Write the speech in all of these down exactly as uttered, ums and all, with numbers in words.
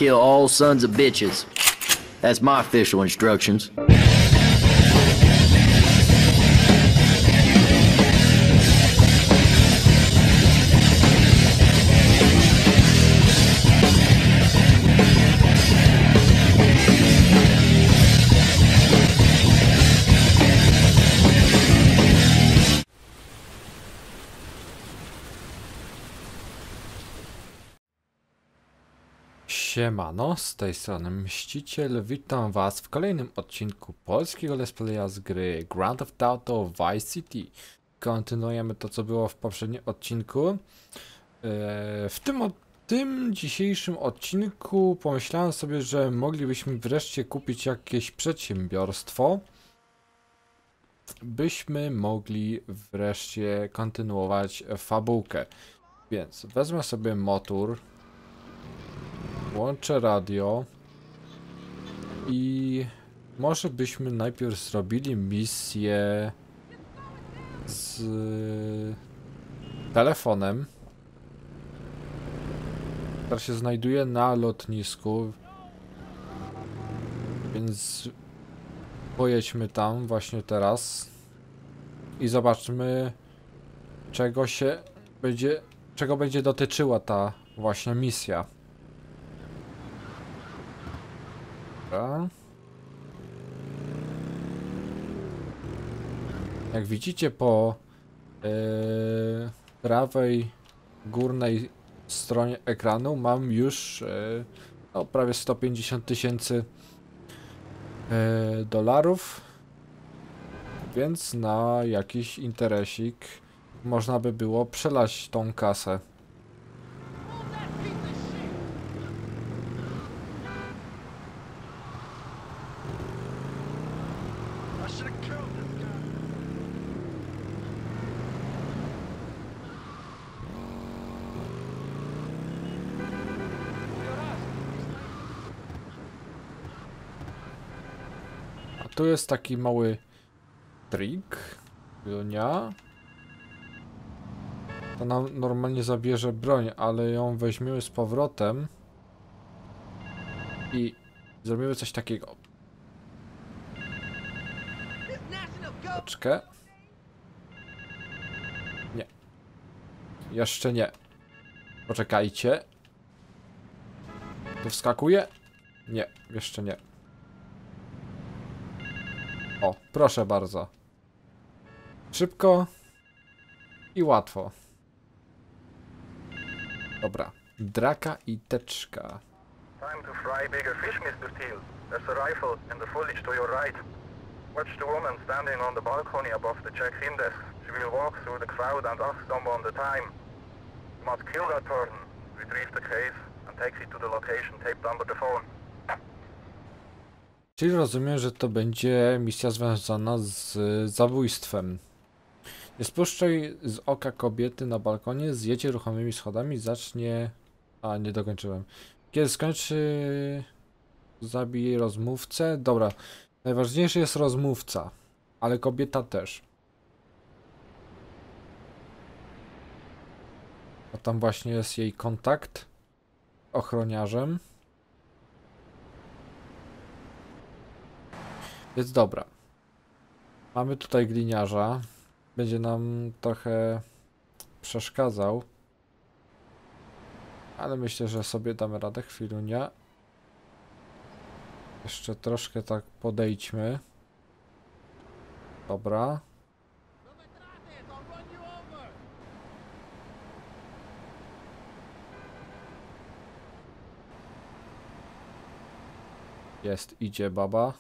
Kill all sons of bitches. That's my official instructions. Siemano, z tej strony Mściciel, witam was w kolejnym odcinku polskiego let's playa z gry Grand Theft Auto Vice City. Kontynuujemy to, co było w poprzednim odcinku. W tym, od, tym dzisiejszym odcinku pomyślałem sobie, że moglibyśmy wreszcie kupić jakieś przedsiębiorstwo, byśmy mogli wreszcie kontynuować fabułkę. Więc wezmę sobie motor, włączę radio i może byśmy najpierw zrobili misję z telefonem, która się znajduje na lotnisku, więc pojedźmy tam właśnie teraz i zobaczmy, czego się będzie, czego będzie dotyczyła ta właśnie misja. Jak widzicie, po yy, prawej górnej stronie ekranu mam już yy, no, prawie sto pięćdziesiąt tysięcy yy, dolarów, więc na jakiś interesik można by było przelać tą kasę. Tu jest taki mały trik. Bronia. To nam normalnie zabierze broń, ale ją weźmiemy z powrotem i zrobimy coś takiego. Poczkę. Nie. Jeszcze nie. Poczekajcie. Tu wskakuje? Nie, jeszcze nie. O, proszę bardzo. Szybko i łatwo. Dobra. Draka i teczka. Time to fry bigger fish, mister Steele. There's a rifle in the foliage to your right. Watch the woman standing on the balcony above the check-in desk. She will walk through the crowd and ask someone the time. You must kill that person, retrieve the case, and take it to the location taped under the phone. Czyli rozumiem, że to będzie misja związana z zabójstwem. Nie spuszczaj z oka kobiety na balkonie, zjedzie ruchomymi schodami, zacznie... A, nie dokończyłem. Kiedy skończy... Zabij jej rozmówcę. Dobra. Najważniejszy jest rozmówca, ale kobieta też. A tam właśnie jest jej kontakt ochroniarzem. Więc dobra. Mamy tutaj gliniarza. Będzie nam trochę przeszkadzał. Ale myślę, że sobie damy radę. Chwilunia. Jeszcze troszkę tak podejdźmy. Dobra. Jest, idzie baba.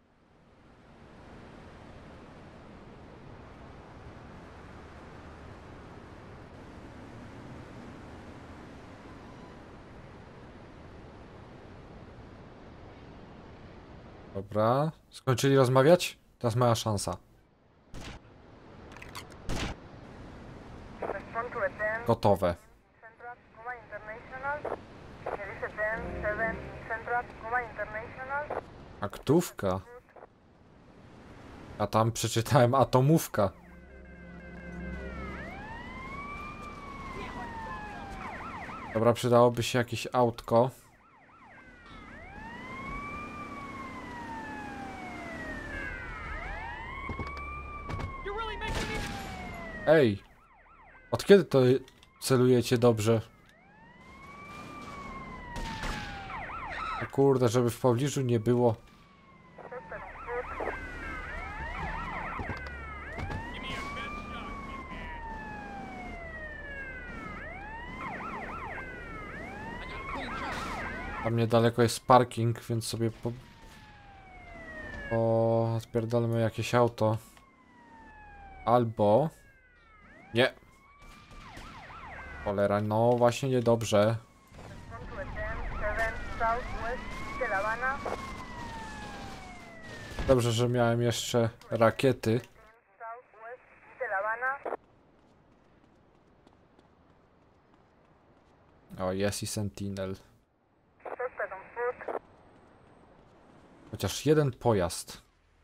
Dobra, skończyli rozmawiać? Teraz moja szansa. Gotowe. Aktówka. A tam przeczytałem atomówka. Dobra, przydałoby się jakieś autko. Ej! Od kiedy to celujecie dobrze? O kurde, żeby w pobliżu nie było. Tam niedaleko jest parking, więc sobie po... po... odpierdolmy jakieś auto. Albo... Nie. Cholera, no właśnie niedobrze. Dobrze, że miałem jeszcze rakiety. O, jest i Sentinel. Chociaż jeden pojazd.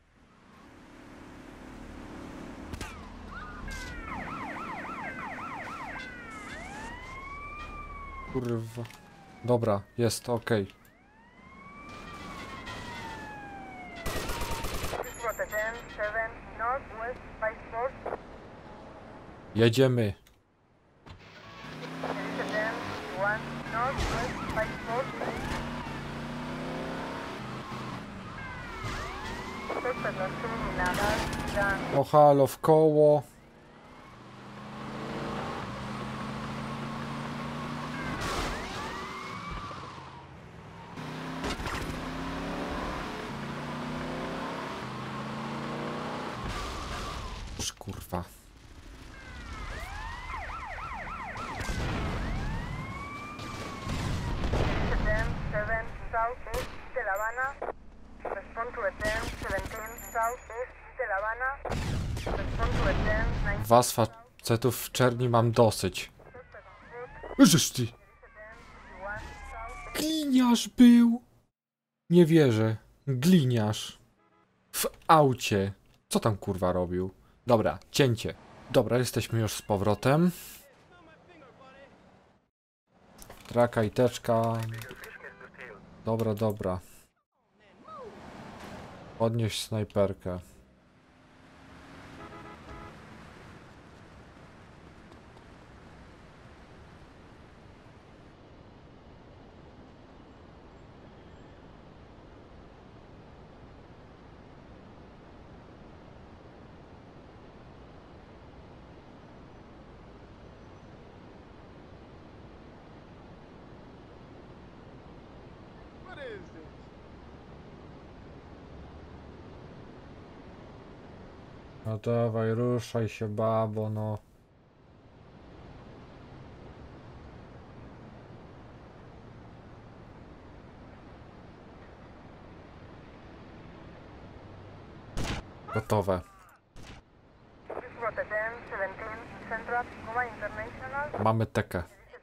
Kurwa. Dobra, jest, okej. Jedziemy. O halo, w koło. Kurwa. Was facetów w czerni mam dosyć. Żeż ty. Gliniarz był. Nie wierzę. Gliniarz. W aucie. Co tam kurwa robił? Dobra, cięcie. Dobra, jesteśmy już z powrotem. Traka i teczka. Dobra, dobra. Podnieś snajperkę. No dawaj, ruszaj się, babo, no. Gotowe. Mamy tekę.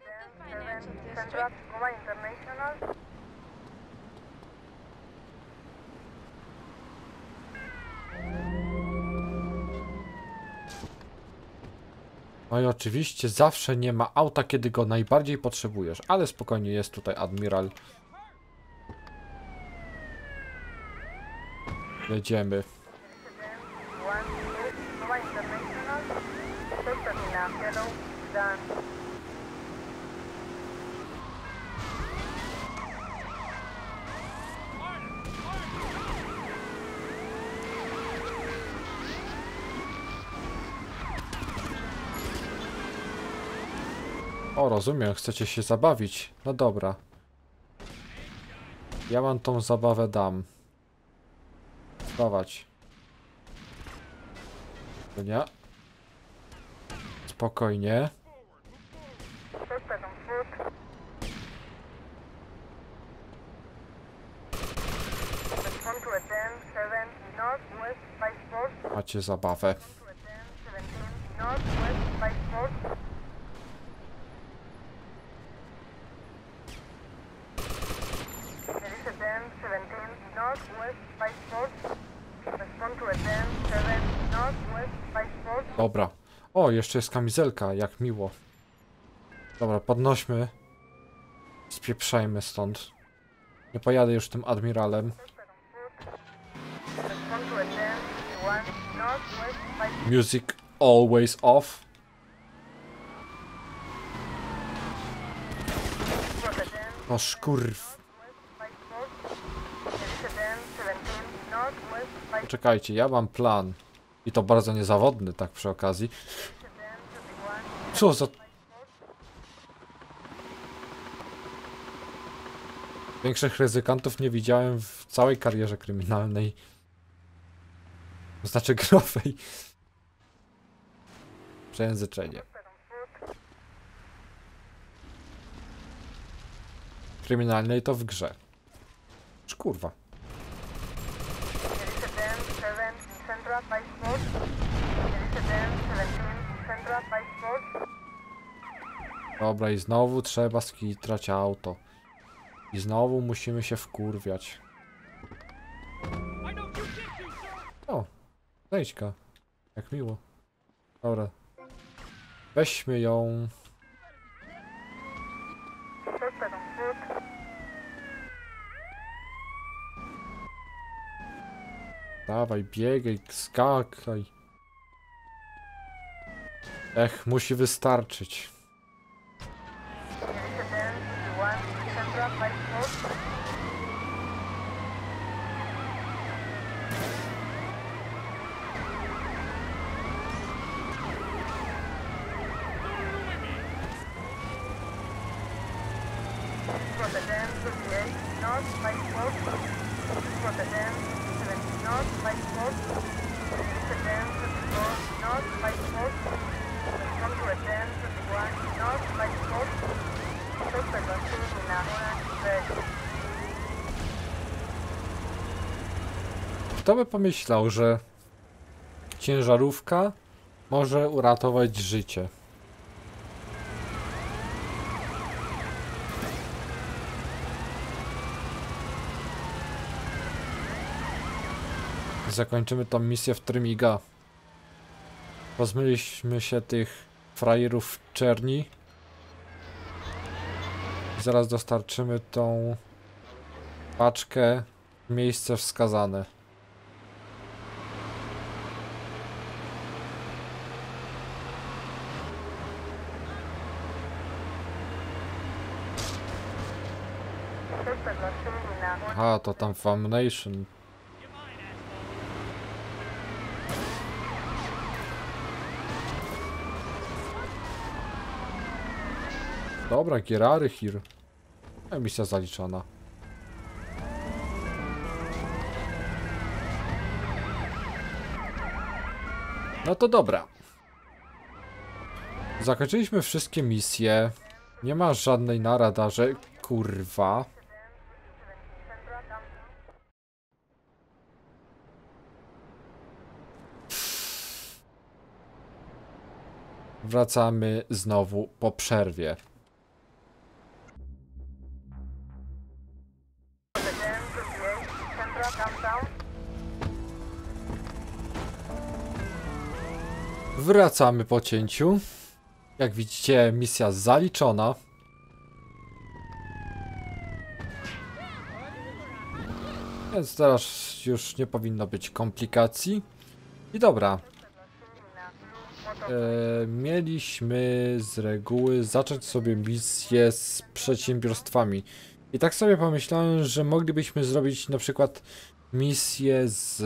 No i oczywiście zawsze nie ma auta, kiedy go najbardziej potrzebujesz, ale spokojnie, jest tutaj admiral. Jedziemy. O, rozumiem, chcecie się zabawić. No dobra. Ja wam tą zabawę dam. Dawać. Nie. Spokojnie. Macie zabawę. Dobra. O, jeszcze jest kamizelka, jak miło. Dobra, podnośmy. Spieprzajmy stąd. Nie pojadę już tym admiralem. Music always off. O szkurw. Czekajcie, ja mam plan. I to bardzo niezawodny, tak przy okazji. Co za... Większych ryzykantów nie widziałem w całej karierze kryminalnej. Znaczy growej. Przejęzyczenie. Kryminalnej to w grze. Kurwa. Dobra, i znowu trzeba skitrać auto. I znowu musimy się wkurwiać. O, zejdźka. Jak miło. Dobra. Weźmy ją. Dawaj, biegaj, skakaj. Ech, musi wystarczyć. Kto by pomyślał, że ciężarówka może uratować życie? Zakończymy tą misję w Trymiga. Pozbyliśmy się tych frajerów w czerni. Zaraz dostarczymy tą paczkę w miejsce wskazane. Aha, to tam Foundation. Dobra, Gerary Hir. Misja zaliczona. No to dobra. Zakończyliśmy wszystkie misje. Nie ma żadnej na radarze. Kurwa. Wracamy znowu po przerwie. Wracamy po cięciu. Jak widzicie, misja zaliczona. Więc teraz już nie powinno być komplikacji. I dobra. E, mieliśmy z reguły zacząć sobie misję z przedsiębiorstwami. I tak sobie pomyślałem, że moglibyśmy zrobić na przykład misję z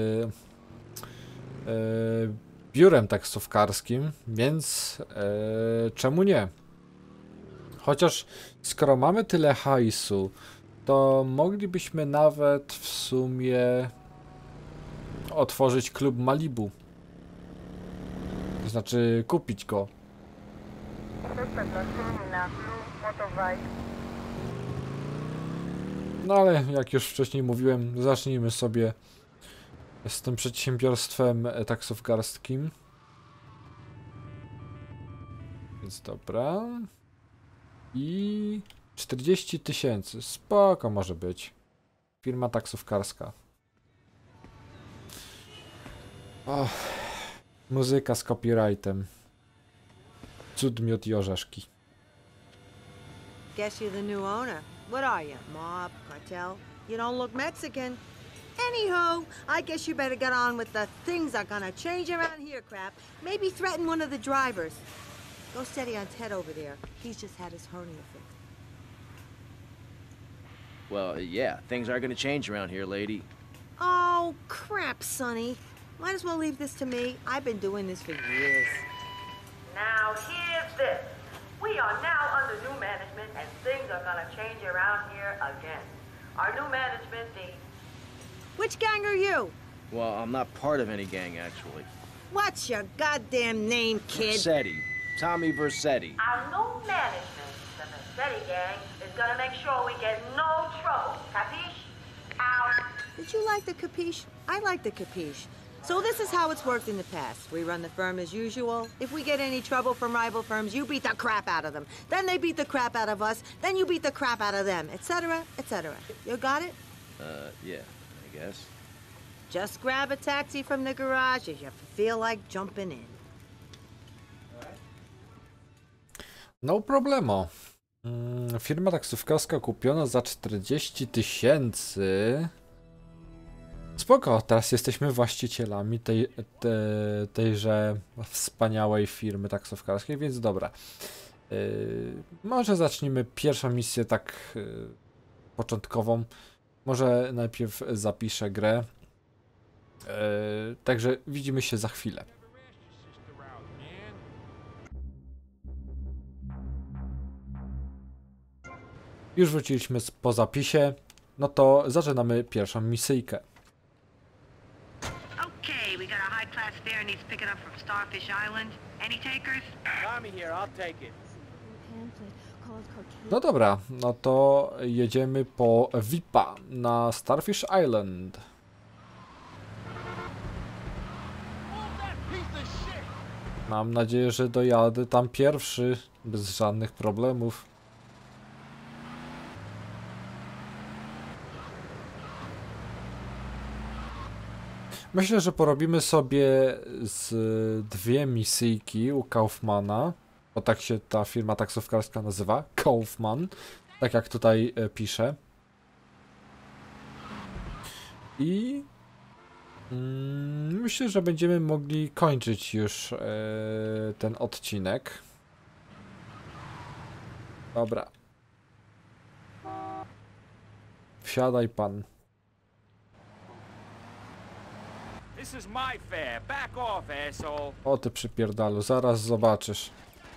e, biurem taksówkarskim, więc e, czemu nie? Chociaż skoro mamy tyle hajsu, to moglibyśmy nawet w sumie otworzyć klub Malibu. To znaczy kupić go. No ale jak już wcześniej mówiłem, zacznijmy sobie z tym przedsiębiorstwem taksówkarskim. Więc dobra. I czterdzieści tysięcy. Spoko może być. Firma taksówkarska. Och, muzyka z copyrightem. Cud, miód i orzeszki. Guess you're the new owner. What are you, mob, cartel? You don't look Mexican. Anywho, I guess you better get on with the things are gonna change around here crap. Maybe threaten one of the drivers. Go steady on Ted over there. He's just had his hernia fixed. Well, yeah, things are gonna change around here, lady. Oh, crap, Sonny. Might as well leave this to me. I've been doing this for years. Now here's this. We are now under new management and things are gonna change around here again. Our new management, the... Which gang are you? Well, I'm not part of any gang, actually. What's your goddamn name, kid? Versetti. Tommy Versetti. Our new management, the Versetti gang, is gonna make sure we get no trouble. Capiche? Out. Did you like the capiche? I like the capiche. So this is how it's worked in the past. We run the firm as usual. If we get any trouble from rival firms, you beat the crap out of them. Then they beat the crap out of us. Then you beat the crap out of them, et cetera, et cetera. You got it? Uh, yeah, I guess. Just grab a taxi from the garage if you feel like jumping in. No problemo. Mm, firma taksówkarska kupiona za czterdzieści tysięcy. Spoko, teraz jesteśmy właścicielami tej, te, tejże wspaniałej firmy taksówkarskiej, więc dobra. Yy, może zacznijmy pierwszą misję tak yy, początkową. Może najpierw zapiszę grę. Yy, także widzimy się za chwilę. Już wróciliśmy po zapisie. No to zaczynamy pierwszą misyjkę. Okay, we got a high-class fare needs picking up from Starfish Island. Any takers? Tommy here, I'll take it. No dobra, no to jedziemy po V I P-a na Starfish Island. Mam nadzieję, że dojadę tam pierwszy, bez żadnych problemów. Myślę, że porobimy sobie z dwie misyjki u Kaufmana, bo tak się ta firma taksówkarska nazywa, Kaufman, tak jak tutaj e, pisze. I mm, myślę, że będziemy mogli kończyć już e, ten odcinek. Dobra. Wsiadaj pan. This is my fare. Back off, asshole. O ty przypierdalu, zaraz zobaczysz.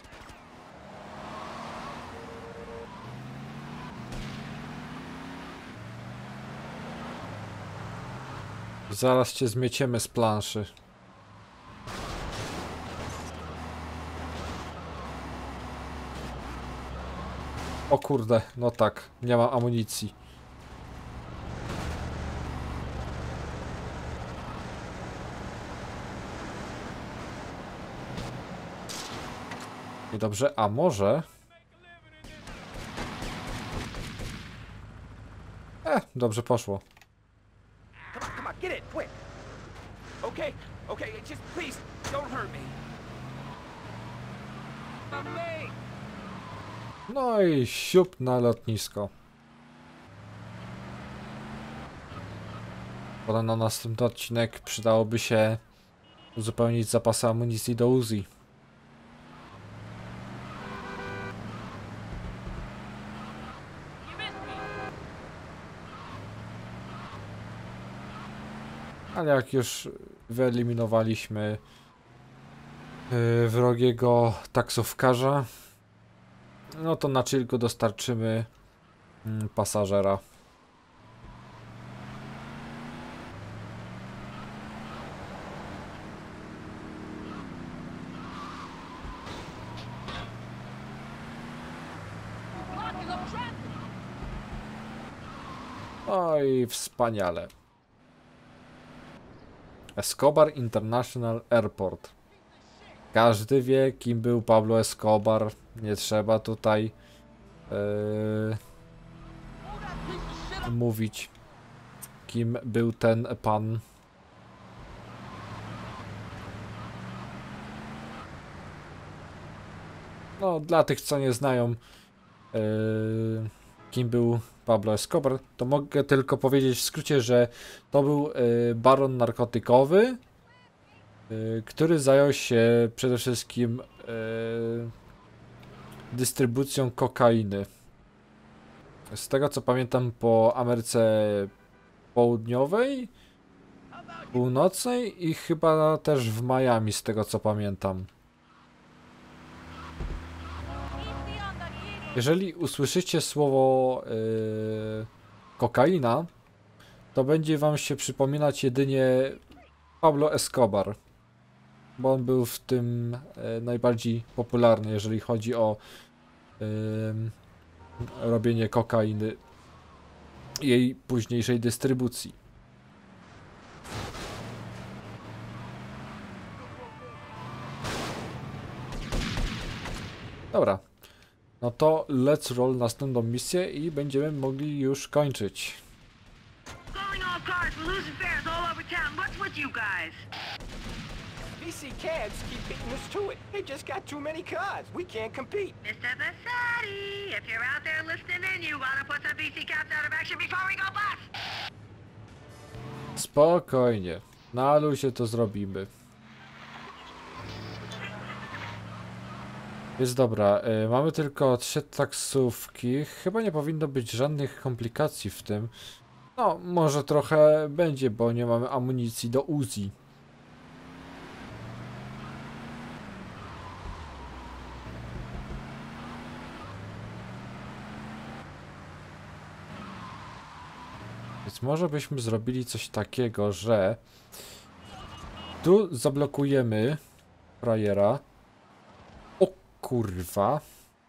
Zaraz cię zmieciemy z planszy. O kurde, no tak, nie mam amunicji. Dobrze, a może... E, dobrze poszło. Come on, come on, get it, quick. Okay, okay, just please don't hurt me. No i siup na lotnisko. Potem na następny odcinek przydałoby się uzupełnić zapasy amunicji do Uzi. Ale jak już wyeliminowaliśmy yy, wrogiego taksówkarza, no to na chillku dostarczymy yy, pasażera. No i wspaniale. Escobar International Airport. Każdy wie, kim był Pablo Escobar. Nie trzeba tutaj yy, mówić, kim był ten pan. No, dla tych, co nie znają, yy, kim był Pablo Escobar, to mogę tylko powiedzieć w skrócie, że to był y, baron narkotykowy, y, który zajął się przede wszystkim y, dystrybucją kokainy. Z tego co pamiętam, po Ameryce Południowej, Północnej i chyba też w Miami, z tego co pamiętam. Jeżeli usłyszycie słowo yy, kokaina, to będzie wam się przypominać jedynie Pablo Escobar, bo on był w tym yy, najbardziej popularny, jeżeli chodzi o yy, robienie kokainy i jej późniejszej dystrybucji. Dobra. No to let's roll następną misję i będziemy mogli już kończyć. Calling all cars, we're losing fares all over town. What's with you guys? V C cabs keep beating us to it. They just got too many cars. We can't compete. Mister Vasari, if you're out there listening in, you gotta put some V C cabs out of action before we go bust. Spokojnie. Na luzie to zrobimy. Jest dobra. Y, mamy tylko trzy taksówki. Chyba nie powinno być żadnych komplikacji w tym. No, może trochę będzie, bo nie mamy amunicji do Uzi. Więc może byśmy zrobili coś takiego, że tu zablokujemy frajera. O kurwa.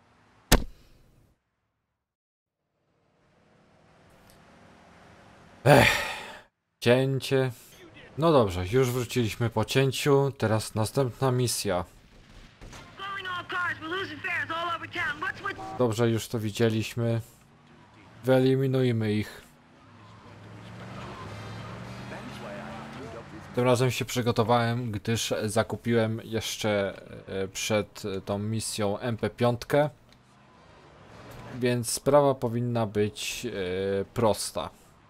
Ech, cięcie. No dobrze, już wróciliśmy po cięciu. Teraz następna misja. Calling all cars, we're losing fares all over town. What's with... Dobrze, już to widzieliśmy. Wyeliminujmy ich. Tym razem się przygotowałem, gdyż zakupiłem jeszcze e, przed tą misją M P pięć. Więc sprawa powinna być e, prosta.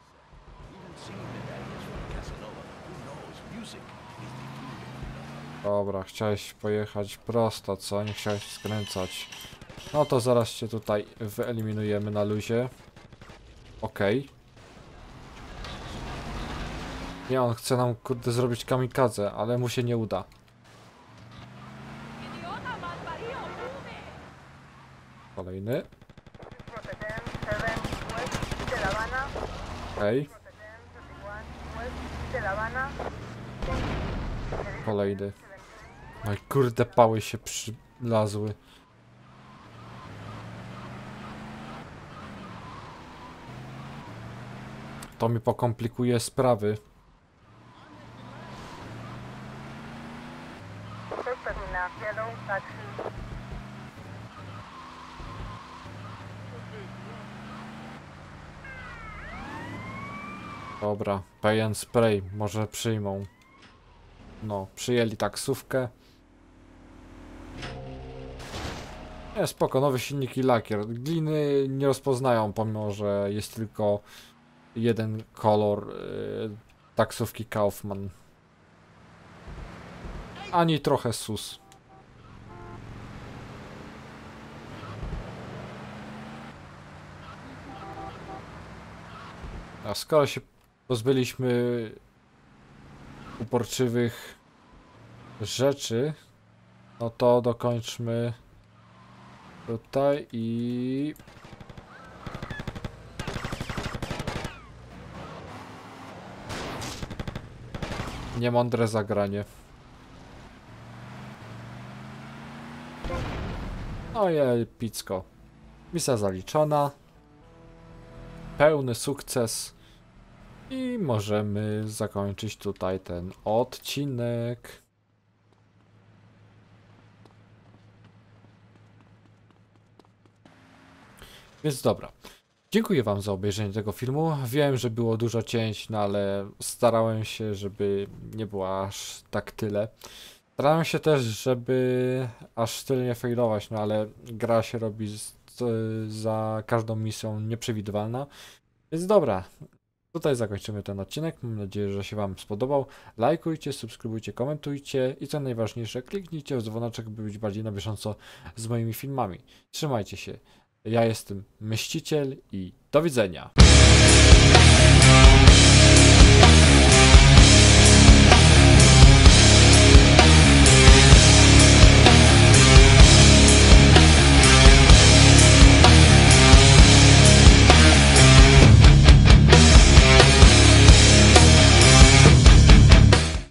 Dobra, chciałeś pojechać prosto, co? Nie chciałeś skręcać. No to zaraz się tutaj wyeliminujemy na luzie. Okej. Okay. Nie, on chce nam kurde zrobić kamikadze, ale mu się nie uda. Kolejny. Okej. Okay. Kolejny. No i kurde, pały się przylazły. To mi pokomplikuje sprawy. Dobra, pay and spray, może przyjmą. No, przyjęli taksówkę. Nie, spoko, nowy silnik i lakier. Gliny nie rozpoznają, pomimo że jest tylko jeden kolor yy, taksówki Kaufman. Ani trochę S U S. A skoro się pozbyliśmy uporczywych rzeczy, no to dokończmy tutaj i... Niemądre zagranie. No i epicko. Misja zaliczona. Pełny sukces. I możemy zakończyć tutaj ten odcinek. Więc dobra. Dziękuję wam za obejrzenie tego filmu. Wiem, że było dużo cięć, no ale starałem się, żeby nie było aż tak tyle. Starałem się też, żeby aż tyle nie failować, no ale gra się robi z, z, za każdą misją nieprzewidywalna. Więc dobra. Tutaj zakończymy ten odcinek. Mam nadzieję, że się wam spodobał. Lajkujcie, subskrybujcie, komentujcie i co najważniejsze, kliknijcie w dzwoneczek, by być bardziej na bieżąco z moimi filmami. Trzymajcie się. Ja jestem Mściciel i do widzenia.